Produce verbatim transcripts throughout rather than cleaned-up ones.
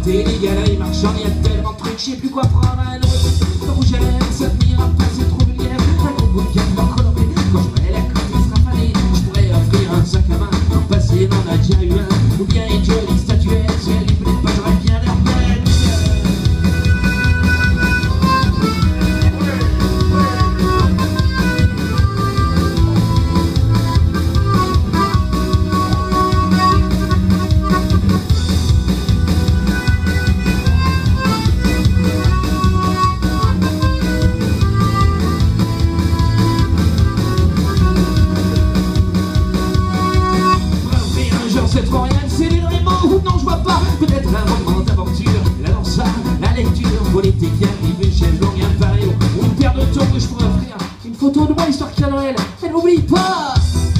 visiter les galeries marchandes, il y a tellement de trucs, je sais plus quoi prendre à un autre. Le rouge à lèvres, ça tenir un peu, c'est trop vulgaire. Un gros bouquin de coloré, quand je mets la copie strafalée, je pourrais offrir un sac à main. En passé, il en a déjà eu un, ou bien une jolie statuette. Si elle lui plaît pas, j'aurais bien l'air bête. Cette royale, c'est les Raymond, non je vois pas. Peut-être un roman d'aventure, la danse, la lecture, politique, une chaise longue, un paréo, ou une paire de tours que je pourrais offrir. Une photo de moi histoire qu'à Noël, elle n'oublie pas.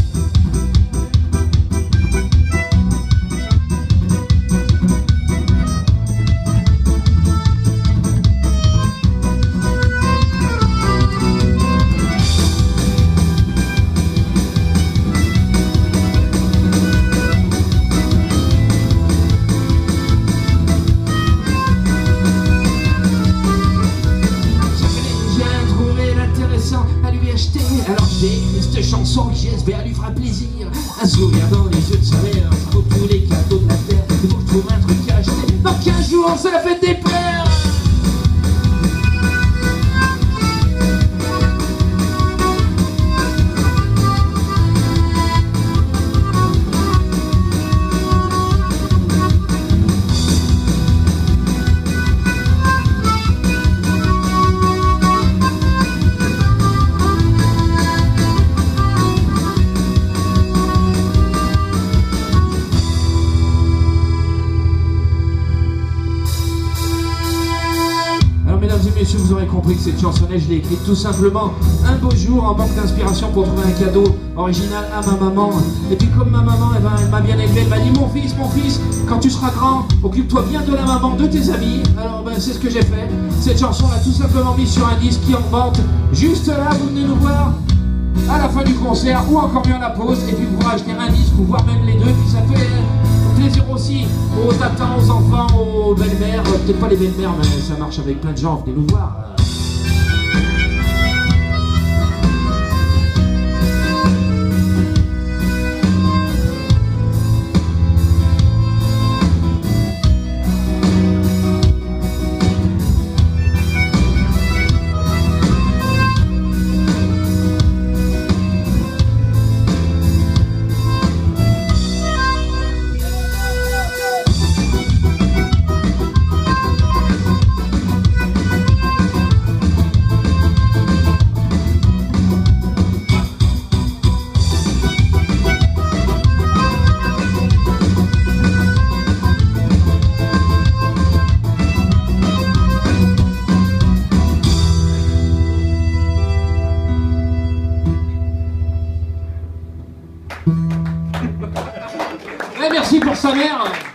À lui acheter, alors j'ai écrit cette chanson qui j'espère lui fera plaisir. Un sourire dans les yeux de sa mère, ça vaut tous les cadeaux de la terre. Il faut que je trouve un truc à acheter. Dans quinze jours, c'est la fête des pères. Mesdames et messieurs, vous aurez compris que cette chansonnette, je l'ai écrite tout simplement un beau jour en manque d'inspiration pour trouver un cadeau original à ma maman. Et puis comme ma maman, eh ben, elle m'a bien élevé, elle m'a dit: mon fils, mon fils, quand tu seras grand, occupe-toi bien de la maman, de tes amis. Alors ben, c'est ce que j'ai fait. Cette chanson, on l'a tout simplement mise sur un disque qui en vente. Juste là, vous venez nous voir à la fin du concert ou encore mieux à la pause. Et puis vous pourrez acheter un disque ou voir même les deux. Puis ça fait plaisir aussi aux tatans, aux enfants, aux belles-mères. Peut-être pas les belles-mères, mais ça marche avec plein de gens. Venez nous voir. Merci pour sa mère.